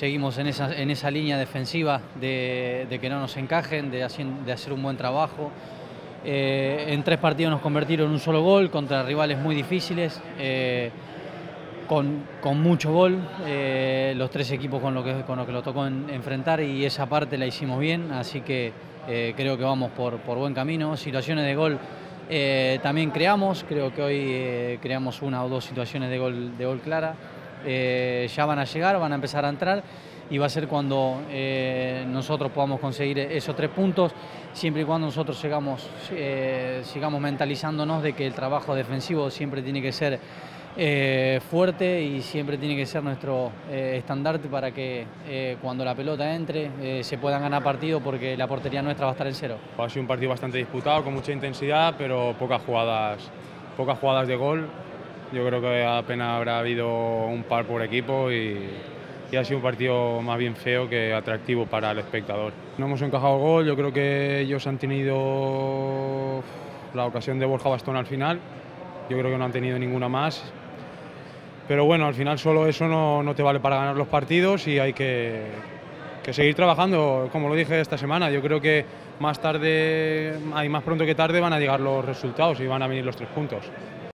seguimos en esa línea defensiva de que no nos encajen, de hacer un buen trabajo. En 3 partidos nos convirtieron en un solo gol contra rivales muy difíciles, con mucho gol, los 3 equipos con lo que lo tocó enfrentar, y esa parte la hicimos bien, así que creo que vamos por buen camino. Situaciones de gol también creamos, creo que hoy creamos 1 o 2 situaciones de gol clara. Ya van a llegar, van a empezar a entrar, y va a ser cuando nosotros podamos conseguir esos 3 puntos, siempre y cuando nosotros sigamos mentalizándonos de que el trabajo defensivo siempre tiene que ser fuerte y siempre tiene que ser nuestro estandarte para que cuando la pelota entre se puedan ganar partidos, porque la portería nuestra va a estar en 0. Ha sido un partido bastante disputado, con mucha intensidad, pero pocas jugadas de gol. Yo creo que apenas habrá habido un par por equipo y ha sido un partido más bien feo que atractivo para el espectador. No hemos encajado gol, yo creo que ellos han tenido la ocasión de Borja Bastón al final, yo creo que no han tenido ninguna más. Pero bueno, al final solo eso no te vale para ganar los partidos, y hay que seguir trabajando, como lo dije esta semana. Yo creo que más pronto que tarde van a llegar los resultados y van a venir los 3 puntos.